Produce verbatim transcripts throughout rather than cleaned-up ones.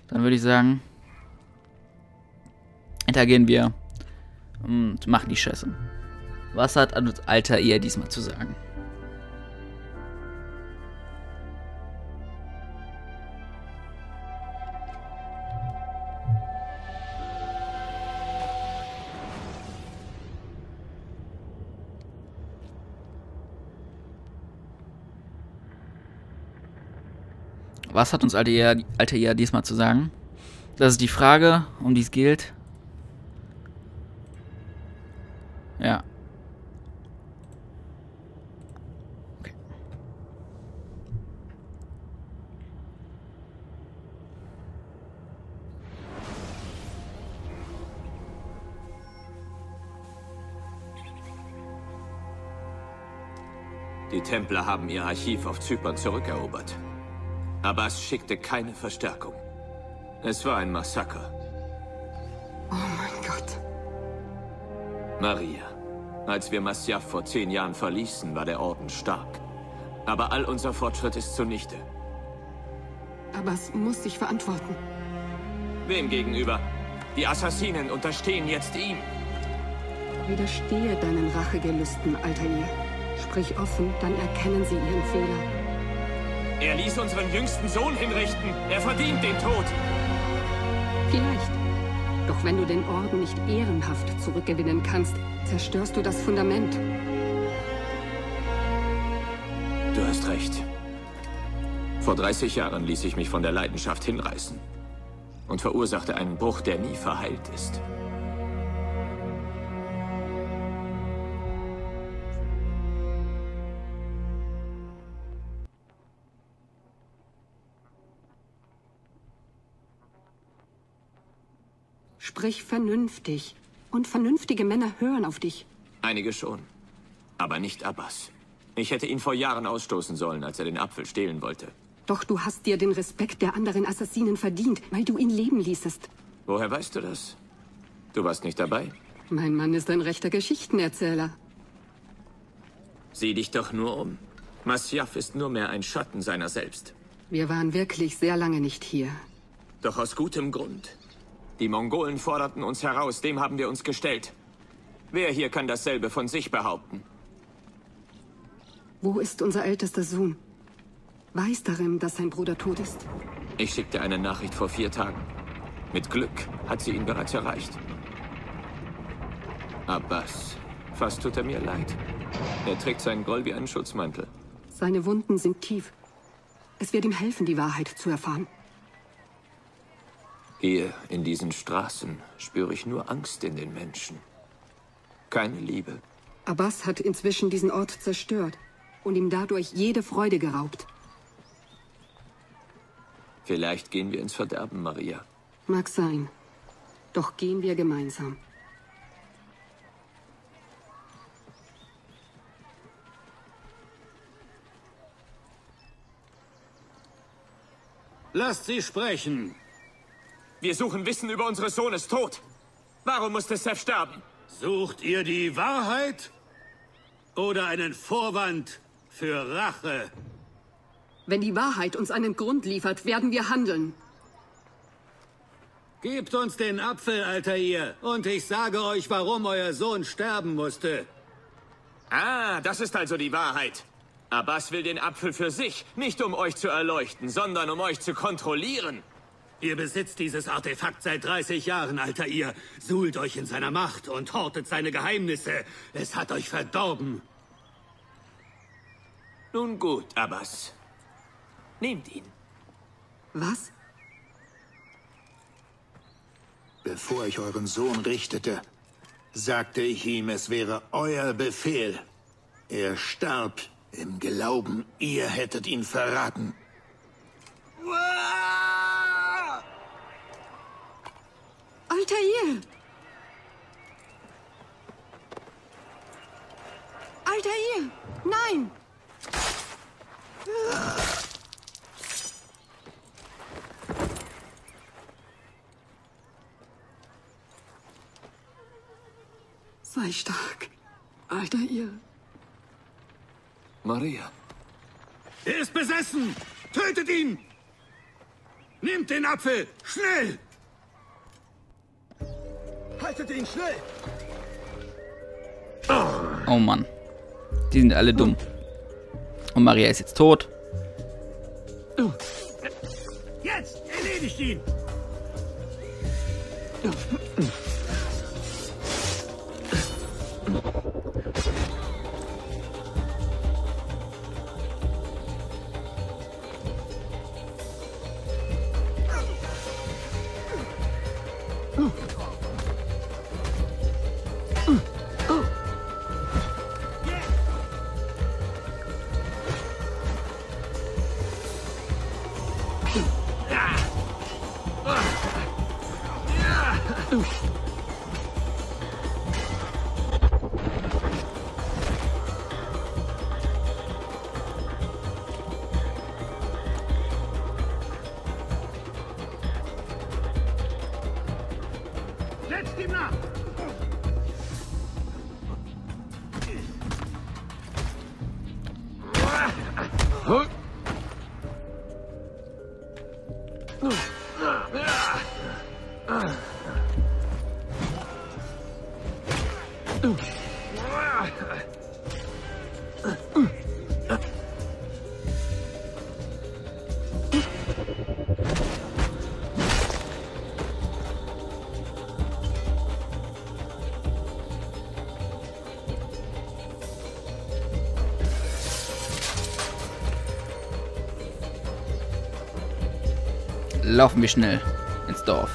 Dann würde ich sagen, interagieren wir und machen die Scheiße. Was hat Altair diesmal zu sagen? Was hat uns Altair, Altair diesmal zu sagen? Das ist die Frage, um die es gilt. Ja. Okay. Die Templer haben ihr Archiv auf Zypern zurückerobert. Abbas schickte keine Verstärkung. Es war ein Massaker. Oh mein Gott. Maria, als wir Masyaf vor zehn Jahren verließen, war der Orden stark. Aber all unser Fortschritt ist zunichte. Abbas muss sich verantworten. Wem gegenüber? Die Assassinen unterstehen jetzt ihm. Widerstehe deinen Rachegelüsten, Altair. Sprich offen, dann erkennen sie ihren Fehler. Er ließ unseren jüngsten Sohn hinrichten. Er verdient den Tod. Vielleicht. Doch wenn du den Orden nicht ehrenhaft zurückgewinnen kannst, zerstörst du das Fundament. Du hast recht. Vor dreißig Jahren ließ ich mich von der Leidenschaft hinreißen und verursachte einen Bruch, der nie verheilt ist. Sprich vernünftig. Und vernünftige Männer hören auf dich. Einige schon. Aber nicht Abbas. Ich hätte ihn vor Jahren ausstoßen sollen, als er den Apfel stehlen wollte. Doch du hast dir den Respekt der anderen Assassinen verdient, weil du ihn leben ließest. Woher weißt du das? Du warst nicht dabei? Mein Mann ist ein rechter Geschichtenerzähler. Sieh dich doch nur um. Masyaf ist nur mehr ein Schatten seiner selbst. Wir waren wirklich sehr lange nicht hier. Doch aus gutem Grund. Die Mongolen forderten uns heraus, dem haben wir uns gestellt. Wer hier kann dasselbe von sich behaupten? Wo ist unser ältester Sohn? Weiß darin, dass sein Bruder tot ist? Ich schickte eine Nachricht vor vier Tagen. Mit Glück hat sie ihn bereits erreicht. Abbas, fast tut er mir leid. Er trägt seinen Groll wie einen Schutzmantel. Seine Wunden sind tief. Es wird ihm helfen, die Wahrheit zu erfahren. Hier, in diesen Straßen, spüre ich nur Angst in den Menschen. Keine Liebe. Abbas hat inzwischen diesen Ort zerstört und ihm dadurch jede Freude geraubt. Vielleicht gehen wir ins Verderben, Maria. Mag sein. Doch gehen wir gemeinsam. Lasst sie sprechen. Wir suchen Wissen über unsere Sohnes Tod. Warum musste Seth sterben? Sucht ihr die Wahrheit? Oder einen Vorwand für Rache? Wenn die Wahrheit uns einen Grund liefert, werden wir handeln. Gebt uns den Apfel, Altair, und ich sage euch, warum euer Sohn sterben musste. Ah, das ist also die Wahrheit. Abbas will den Apfel für sich, nicht um euch zu erleuchten, sondern um euch zu kontrollieren. Ihr besitzt dieses Artefakt seit dreißig Jahren, Altair. Suhlt euch in seiner Macht und hortet seine Geheimnisse. Es hat euch verdorben. Nun gut, Abbas. Nehmt ihn. Was? Bevor ich euren Sohn richtete, sagte ich ihm, es wäre euer Befehl. Er starb im Glauben, ihr hättet ihn verraten. Altair! Altair! Nein! Sei stark, Altair. Maria. Er ist besessen! Tötet ihn! Nehmt den Apfel! Schnell! Haltet ihn schnell! Oh Mann. Die sind alle dumm. Und Maria ist jetzt tot. Jetzt! Erledigt ihn! Setzt ihm nach! Laufen wir schnell ins Dorf.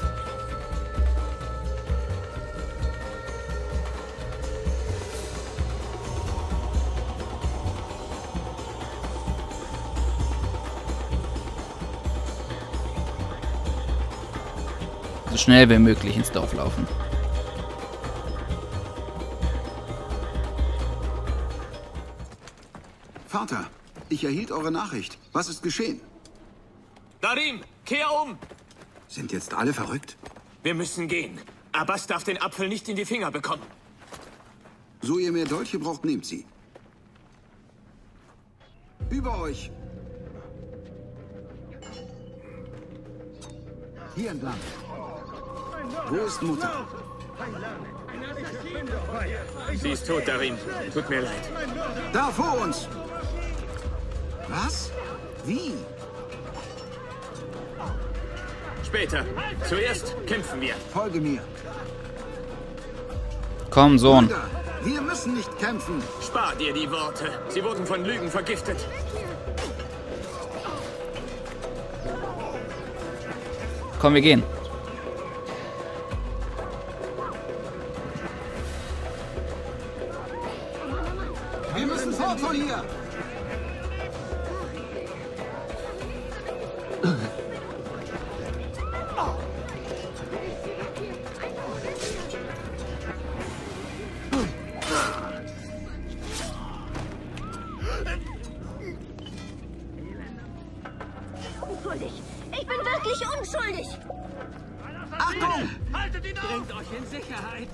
So schnell wie möglich ins Dorf laufen. Vater, ich erhielt eure Nachricht. Was ist geschehen? Darim, kehr um! Sind jetzt alle verrückt? Wir müssen gehen. Abbas darf den Apfel nicht in die Finger bekommen. So ihr mehr Dolche braucht, nehmt sie. Über euch! Hier entlang. Wo ist Mutter? Sie ist tot, Darim. Tut mir leid. Da vor uns! Was? Wie? Später. Zuerst kämpfen wir. Folge mir. Komm, Sohn. Bruder, wir müssen nicht kämpfen. Spar dir die Worte. Sie wurden von Lügen vergiftet. Komm, wir gehen. Wir müssen fort von hier. Unschuldig. Ich bin wirklich unschuldig. Achtung! Haltet ihn auf! Bringt euch in Sicherheit!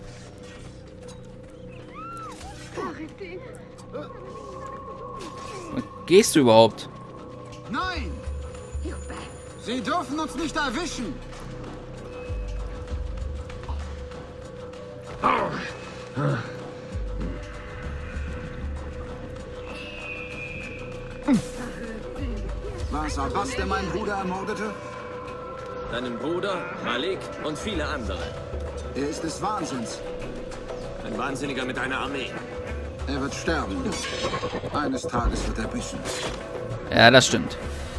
Wo gehst du überhaupt? Nein! Sie dürfen uns nicht erwischen! War es Abbas, der meinen Bruder ermordete? Deinen Bruder, Malik und viele andere. Er ist des Wahnsinns. Ein Wahnsinniger mit einer Armee. Er wird sterben. Eines Tages wird er büßen. Ja, das stimmt.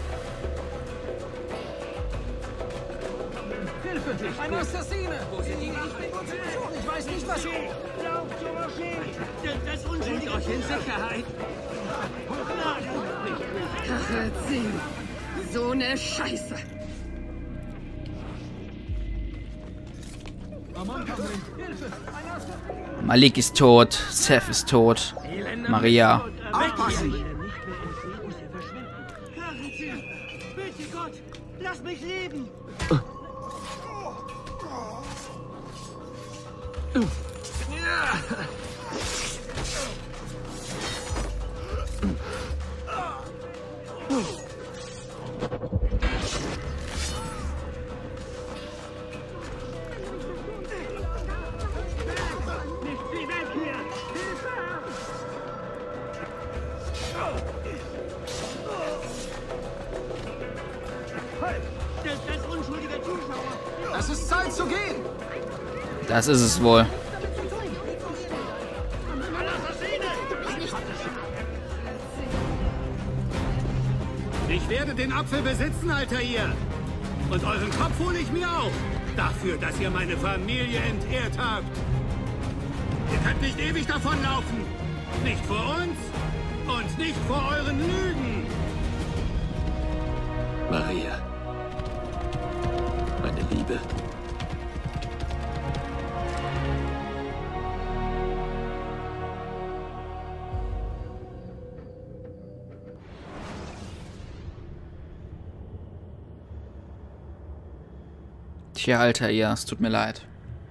Hilfe! Ein Assassine! Wo sind die? Ich weiß nicht, was... Lauf zur Moschee! Das Unschuldige euch in Sicherheit! Rache ziehen. So eine Scheiße. Malik ist tot. Seth ist tot. Maria. Aufpassen! Bitte Gott, lass mich leben! Es ist Zeit zu gehen. Das ist es wohl. Ich werde den Apfel besitzen, Altair. Und euren Kopf hole ich mir auch. Dafür, dass ihr meine Familie entehrt habt. Ihr könnt nicht ewig davonlaufen. Nicht vor uns und nicht vor euren Lügen. Maria. Meine Liebe. Tja, Alter, ja, es tut mir leid.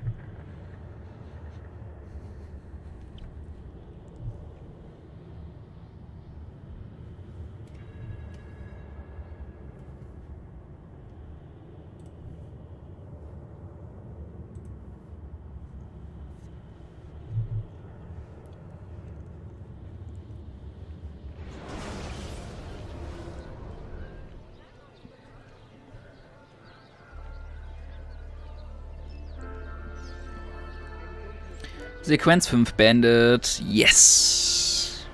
Sequenz fünf beendet. Yes!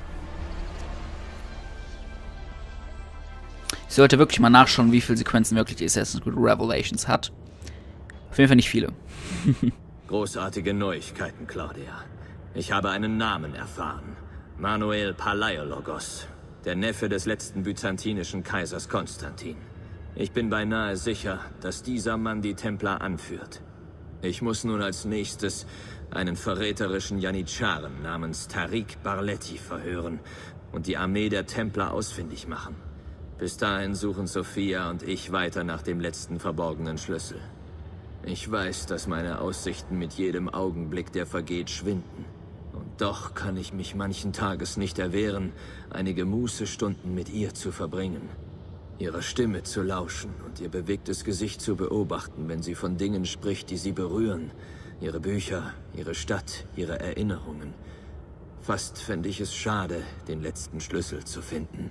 Ich sollte wirklich mal nachschauen, wie viele Sequenzen wirklich Assassin's Creed Revelations hat. Auf jeden Fall nicht viele. Großartige Neuigkeiten, Claudia. Ich habe einen Namen erfahren. Manuel Palaiologos, der Neffe des letzten byzantinischen Kaisers Konstantin. Ich bin beinahe sicher, dass dieser Mann die Templer anführt. Ich muss nun als nächstes einen verräterischen Janitscharen namens Tariq Barleti verhören und die Armee der Templer ausfindig machen. Bis dahin suchen Sophia und ich weiter nach dem letzten verborgenen Schlüssel. Ich weiß, dass meine Aussichten mit jedem Augenblick, der vergeht, schwinden. Und doch kann ich mich manchen Tages nicht erwehren, einige Mußestunden mit ihr zu verbringen. Ihrer Stimme zu lauschen und ihr bewegtes Gesicht zu beobachten, wenn sie von Dingen spricht, die sie berühren. Ihre Bücher, ihre Stadt, ihre Erinnerungen. Fast fände ich es schade, den letzten Schlüssel zu finden.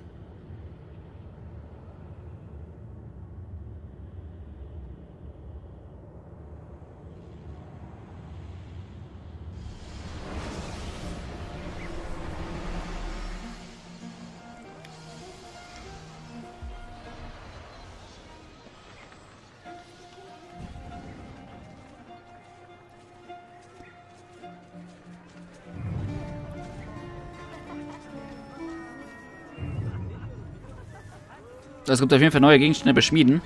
Es gibt auf jeden Fall neue Gegenstände beschmieden.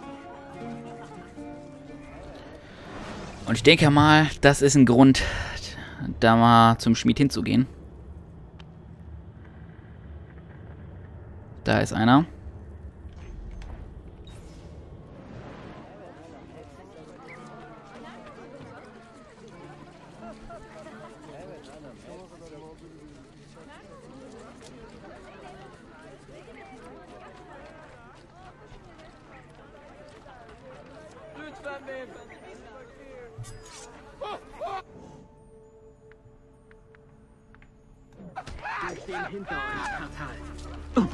Und ich denke mal, das ist ein Grund, da mal zum Schmied hinzugehen. Da ist einer. Wir stehen hinter euch, Kartal.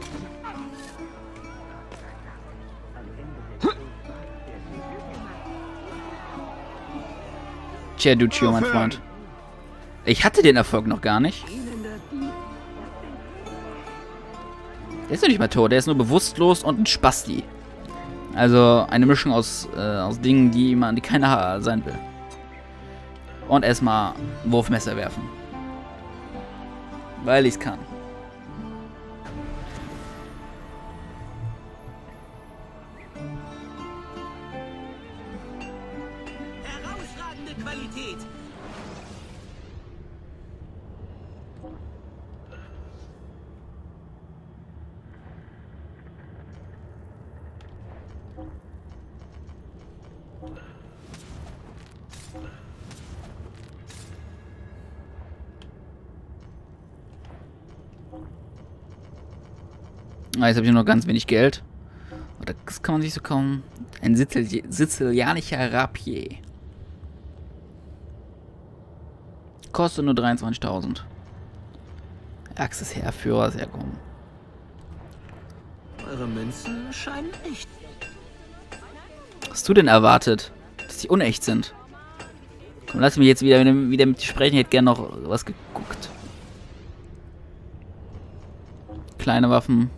Tja, Duccio, mein Freund. Ich hatte den Erfolg noch gar nicht. Der ist doch nicht mal tot, der ist nur bewusstlos und ein Spasti. Also eine Mischung aus, äh, aus Dingen, die man, die keiner sein will. Und erstmal Wurfmesser werfen. Weil ich's kann. Herausragende Qualität. Ah, jetzt habe ich nur noch ganz wenig Geld. Das kann man sich so kaum... Ein Sizili sizilianischer Rapier. Kostet nur dreiundzwanzigtausend. Axis Heerführer, sehr kommen. Eure Münzen scheinen echt. Hast du denn erwartet, dass die unecht sind? Komm, lass mich jetzt wieder, wieder mit dir sprechen. Ich hätte gerne noch was geguckt. Kleine Waffen.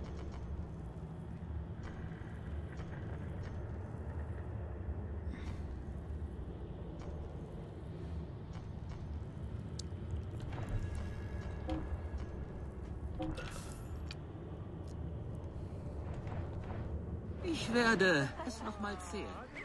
Ich werde es nochmal zählen.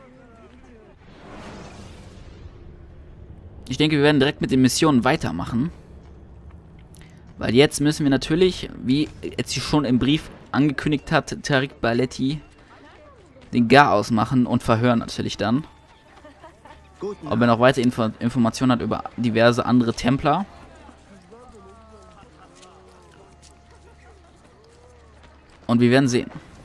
Ich denke, wir werden direkt mit den Missionen weitermachen. Weil jetzt müssen wir natürlich, wie jetzt sie schon im Brief angekündigt hat, Tariq Barleti, den Gar ausmachen und verhören natürlich dann. Ob er noch weitere Info Informationen hat über diverse andere Templer. Und wir werden sehen.